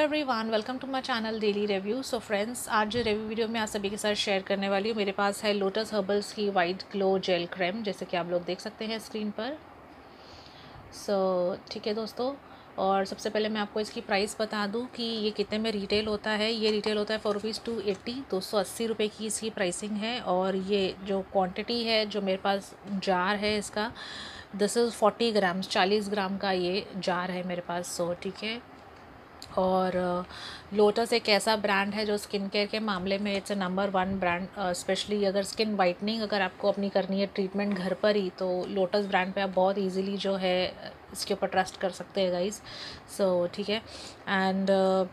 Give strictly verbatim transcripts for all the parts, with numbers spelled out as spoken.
Everyone, welcome to my channel Daily Review. So friends, आज जो review video में आप सभी के साथ शेयर करने वाली हूँ, मेरे पास है लोटस हर्बल्स की वाइट ग्लो जेल क्रीम, जैसे कि आप लोग देख सकते हैं स्क्रीन पर। सो so, ठीक है दोस्तों, और सबसे पहले मैं आपको इसकी प्राइस बता दूं कि ये कितने में रिटेल होता है। ये रिटेल होता है फोर रुपीज़ टू एट्टी दो सौ अस्सी रुपये की इसकी प्राइसिंग है। और ये जो क्वांटिटी है, जो मेरे पास जार है इसका, दिस इज़ फोर्टी ग्राम्स, चालीस ग्राम का ये जार है मेरे पास। सो ठीक है। और लोटस एक ऐसा ब्रांड है जो स्किन केयर के मामले में it's a number one brand. Specially अगर स्किन वाइटनिंग अगर आपको अपनी करनी है ट्रीटमेंट घर पर ही, तो लोटस ब्रांड पे आप बहुत इजीली जो है इसके ऊपर ट्रस्ट कर सकते हैं गाइस। सो ठीक है। एंड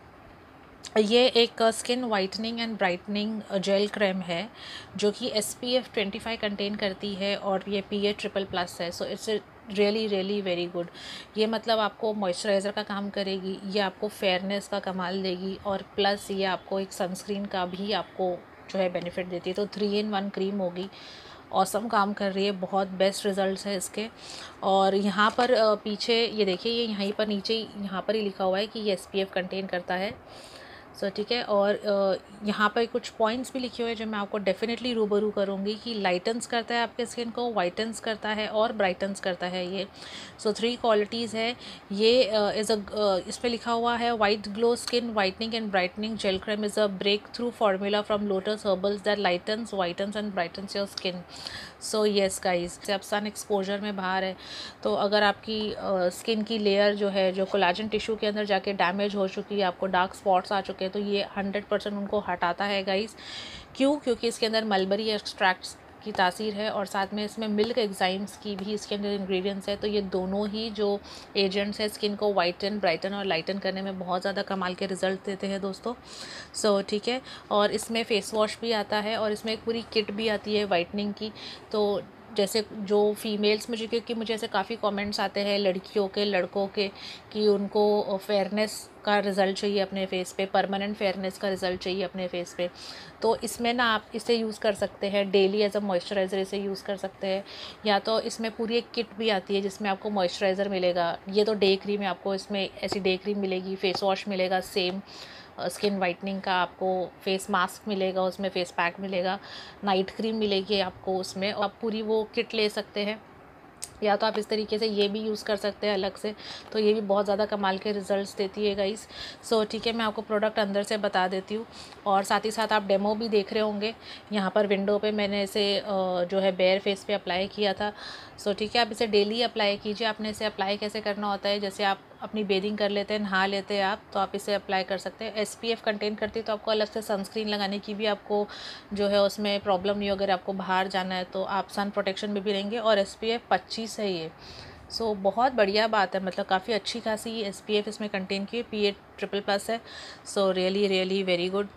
ये एक skin whitening and brightening gel cream है जो कि S P F twenty five contain करती है और ये पी ए ट्रिपल प्लस है। So it's really really very good. ये मतलब आपको मॉइस्चराइज़र का काम करेगी, ये आपको फेयरनेस का कमाल देगी, और प्लस ये आपको एक सनस्क्रीन का भी आपको जो है बेनिफिट देती है। तो थ्री इन वन क्रीम होगी, औसम काम कर रही है, बहुत बेस्ट रिजल्ट्स है इसके। और यहाँ पर पीछे ये देखिए, ये यहीं पर नीचे यहाँ पर ही लिखा हुआ है कि ये एस पी एफ कंटेन करता है। सो so, ठीक है। और यहाँ पर कुछ पॉइंट्स भी लिखे हुए हैं जो मैं आपको डेफिनेटली रूबरू करूँगी कि लाइटन्स करता है आपके स्किन को, वाइटन्स करता है और ब्राइटन्स करता है ये। सो थ्री क्वालिटीज़ है ये। इज़ अ इस पर लिखा हुआ है white glow skin whitening and brightening gel cream is a breakthrough formula from Lotus Herbals that lightens whitens and brightens your skin. So yes guys, से आप sun exposure में बाहर है तो अगर आपकी स्किन uh, की लेयर जो है, जो कोलाजन टिश्यू के अंदर जाके डैमेज हो चुकी है, आपको डार्क स्पॉट्स आ चुके हैं, तो ये हंड्रेड परसेंट उनको हटाता है गाइस। क्यों? क्योंकि इसके अंदर मलबरी एक्सट्रैक्ट्स की तासीर है और साथ में इसमें मिल्क एग्जाइम्स की भी इसके अंदर इंग्रेडिएंट्स है। तो ये दोनों ही जो एजेंट्स है स्किन को वाइटन, ब्राइटन और लाइटन करने में बहुत ज़्यादा कमाल के रिजल्ट देते हैं दोस्तों। सो ठीक है। और इसमें फेस वॉश भी आता है और इसमें एक पूरी किट भी आती है वाइटनिंग की। तो जैसे जो फीमेल्स, मुझे क्योंकि मुझे ऐसे काफ़ी कमेंट्स आते हैं लड़कियों के, लड़कों के, कि उनको फेयरनेस का रिज़ल्ट चाहिए अपने फेस पे, परमानेंट फेयरनेस का रिज़ल्ट चाहिए अपने फेस पे, तो इसमें ना आप इसे यूज़ कर सकते हैं डेली एज अ मॉइस्चराइज़र, इसे यूज़ कर सकते हैं। या तो इसमें पूरी एक किट भी आती है जिसमें आपको मॉइस्चराइज़र मिलेगा, ये तो डे क्रीम है, आपको इसमें ऐसी डे क्रीम मिलेगी, फेस वॉश मिलेगा सेम स्किन वाइटनिंग का, आपको फेस मास्क मिलेगा, उसमें फेस पैक मिलेगा, नाइट क्रीम मिलेगी आपको उसमें, और आप पूरी वो किट ले सकते हैं। या तो आप इस तरीके से ये भी यूज़ कर सकते हैं अलग से, तो ये भी बहुत ज़्यादा कमाल के रिजल्ट्स देती है गाइस। सो ठीक है, मैं आपको प्रोडक्ट अंदर से बता देती हूँ और साथ ही साथ आप डेमो भी देख रहे होंगे यहाँ पर विंडो पे, मैंने इसे जो है बेयर फेस पे अप्लाई किया था। सो ठीक है, आप इसे डेली अप्लाई कीजिए। आपने इसे अप्लाई कैसे करना होता है, जैसे आप अपनी बेदिंग कर लेते हैं, नहा लेते हैं आप, तो आप इसे अप्लाई कर सकते हैं। एस पी एफ कंटेन करती है तो आपको अलग से सनस्क्रीन लगाने की भी आपको जो है उसमें प्रॉब्लम नहीं हो। अगर आपको बाहर जाना है तो आप सन प्रोटेक्शन में भी रहेंगे। और एस पी एफ पच्चीस है ये। सो so, बहुत बढ़िया बात है, मतलब काफ़ी अच्छी खासी एस पी एफ इसमें कंटेन की है, पी ए ट्रिपल प्लस है। So really really very good.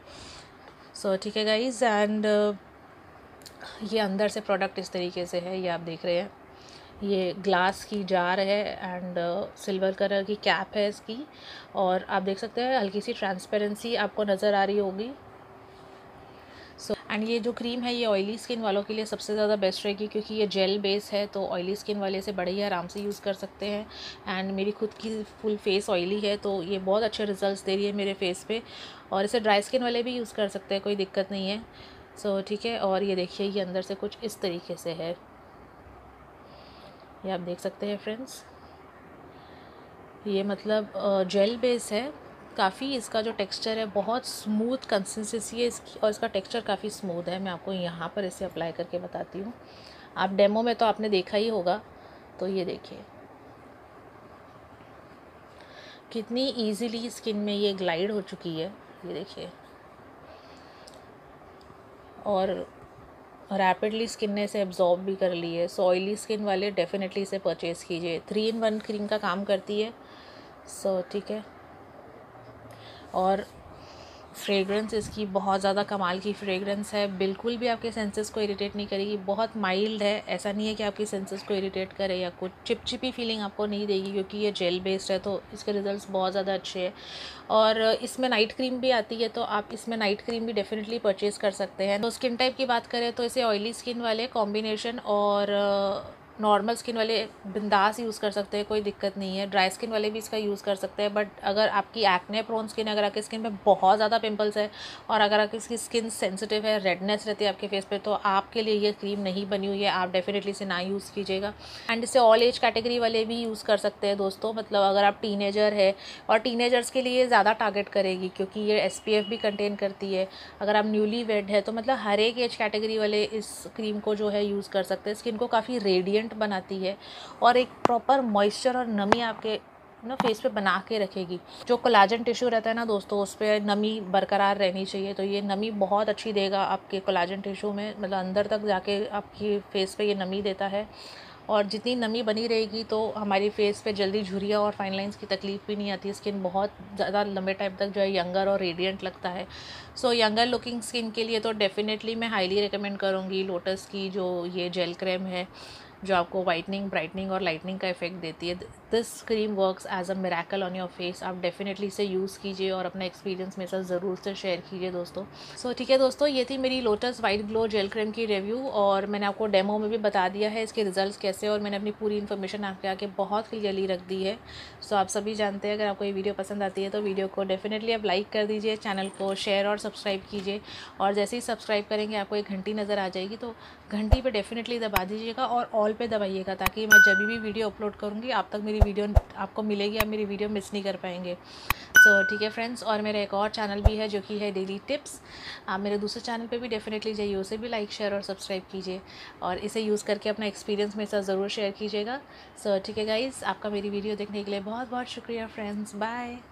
So ठीक है गाइज। एंड ये अंदर से प्रोडक्ट इस तरीके से है, ये आप देख रहे हैं, ये ग्लास की जार है एंड सिल्वर कलर की कैप है इसकी, और आप देख सकते हैं हल्की सी ट्रांसपेरेंसी आपको नज़र आ रही होगी। सो एंड ये जो क्रीम है ये ऑयली स्किन वालों के लिए सबसे ज़्यादा बेस्ट रहेगी, क्योंकि ये जेल बेस है, तो ऑयली स्किन वाले इसे बड़े ही आराम से यूज़ कर सकते हैं। एंड मेरी खुद की फुल फेस ऑयली है, तो ये बहुत अच्छे रिजल्ट्स दे रही है मेरे फेस पे, और इसे ड्राई स्किन वाले भी यूज़ कर सकते हैं, कोई दिक्कत नहीं है। सो ठीक है। और ये देखिए, ये अंदर से कुछ इस तरीके से है, ये आप देख सकते हैं फ्रेंड्स। ये मतलब जेल बेस है, काफ़ी इसका जो टेक्सचर है बहुत स्मूथ कंसिस्टेंसी है इसकी, और इसका टेक्सचर काफ़ी स्मूथ है। मैं आपको यहाँ पर इसे अप्लाई करके बताती हूँ। आप डेमो में तो आपने देखा ही होगा, तो ये देखिए कितनी इजीली स्किन में ये ग्लाइड हो चुकी है, ये देखिए, और रैपिडली स्किन ने इसे एब्जॉर्ब भी कर ली है। सो ऑयली स्किन वाले डेफिनेटली इसे परचेज़ कीजिए, थ्री इन वन क्रीम का काम करती है। सो ठीक है। और फ्रेगरेंस इसकी बहुत ज़्यादा कमाल की फ्रेगरेंस है, बिल्कुल भी आपके सेंसेस को इरिटेट नहीं करेगी, बहुत माइल्ड है, ऐसा नहीं है कि आपके सेंसेस को इरिटेट करे या कुछ चिपचिपी फीलिंग आपको नहीं देगी, क्योंकि ये जेल बेस्ड है तो इसके रिजल्ट्स बहुत ज़्यादा अच्छे हैं। और इसमें नाइट क्रीम भी आती है, तो आप इसमें नाइट क्रीम भी डेफिनेटली परचेज़ कर सकते हैं। तो स्किन टाइप की बात करें तो इसे ऑयली स्किन वाले कॉम्बिनेशन और नॉर्मल स्किन वाले बिंदास यूज़ कर सकते हैं, कोई दिक्कत नहीं है। ड्राई स्किन वाले भी इसका यूज़ कर सकते हैं, बट अगर आपकी एक्ने प्रोन स्किन, अगर आपकी स्किन में बहुत ज़्यादा पिंपल्स है और अगर आपकी स्किन सेंसिटिव है, रेडनेस रहती है आपके फेस पे, तो आपके लिए ये क्रीम नहीं बनी हुई है, आप डेफिनेटली इसे ना यूज़ कीजिएगा। एंड इसे ऑल एज कैटेगरी वाले भी यूज़ कर सकते हैं दोस्तों। मतलब अगर आप टीनेजर है, और टीनेजर्स के लिए ज़्यादा टारगेट करेगी क्योंकि ये एस पी एफ भी कंटेन करती है। अगर आप न्यूली वेड है तो मतलब हर एक एज कैटेगरी वाले इस क्रीम को जो है यूज़ कर सकते हैं। स्किन को काफ़ी रेडिएंट बनाती है और एक प्रॉपर मॉइस्चर और नमी आपके ना फेस पे बना के रखेगी। जो कोलाजन टिश्यू रहता है ना दोस्तों, उस पर नमी बरकरार रहनी चाहिए, तो ये नमी बहुत अच्छी देगा आपके कोलाजन टिश्यू में, मतलब अंदर तक जाके आपकी फेस पे ये नमी देता है। और जितनी नमी बनी रहेगी तो हमारी फेस पे जल्दी झुर्रियाँ और फाइन लाइंस की तकलीफ भी नहीं आती। स्किन बहुत ज़्यादा लंबे टाइम तक जो है यंगर और रेडिएंट लगता है। सो यंगर लुकिंग स्किन के लिए तो डेफिनेटली मैं हाईली रिकमेंड करूँगी लोटस की जो ये जेल क्रीम है, जो आपको वाइटनिंग, ब्राइटनिंग और लाइटनिंग का इफेक्ट देती है। This cream works as a miracle on your face. आप डेफिनेटली इसे यूज़ कीजिए और अपना एक्सपीरियंस मेरे साथ ज़रूर से शेयर कीजिए दोस्तों। सो so, ठीक है दोस्तों, ये थी मेरी Lotus white glow gel cream की रिव्यू, और मैंने आपको डेमो में भी बता दिया है इसके रिजल्ट्स कैसे, और मैंने अपनी पूरी इन्फॉर्मेशन आपके आके बहुत क्लियरली रख दी है। सो so, आप सभी जानते हैं, अगर आपको ये वीडियो पसंद आती है तो वीडियो को डेफिनेटली आप लाइक कर दीजिए, चैनल को शेयर और सब्सक्राइब कीजिए, और जैसे ही सब्सक्राइब करेंगे आपको एक घंटी नज़र आ जाएगी, तो घंटी पे डेफिनेटली दबा दीजिएगा और ऑल पे दबाइएगा, ताकि मैं जब भी वीडियो अपलोड करूँगी आप तक मेरी वीडियो आपको मिलेगी, आप मेरी वीडियो मिस नहीं कर पाएंगे। सो so, ठीक है फ्रेंड्स, और मेरा एक और चैनल भी है जो कि है डेली टिप्स। आप मेरे दूसरे चैनल पे भी डेफिनेटली जाइए, उसे भी लाइक शेयर और सब्सक्राइब कीजिए, और इसे यूज़ करके अपना एक्सपीरियंस मेरे साथ ज़रूर शेयर कीजिएगा। सो so, ठीक है गाइज़, आपका मेरी वीडियो देखने के लिए बहुत बहुत शुक्रिया फ्रेंड्स, बाय।